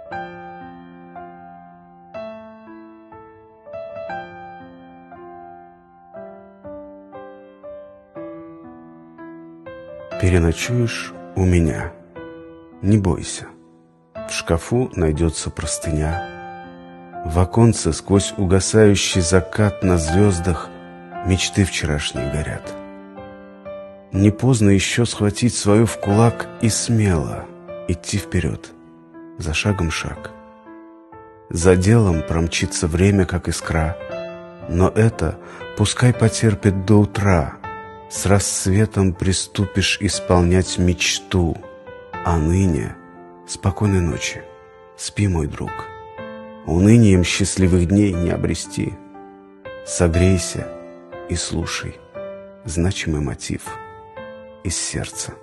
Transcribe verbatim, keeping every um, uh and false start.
Переночуешь у меня, не бойся. В шкафу найдется простыня. В оконце сквозь угасающий закат на звездах мечты вчерашние горят. Не поздно еще схватить свою в кулак и смело идти вперед, за шагом шаг. За делом промчится время, как искра, но это пускай потерпит до утра. С рассветом приступишь исполнять мечту, а ныне спокойной ночи, спи, мой друг. Унынием счастливых дней не обрести. Согрейся и слушай значимый мотив из сердца.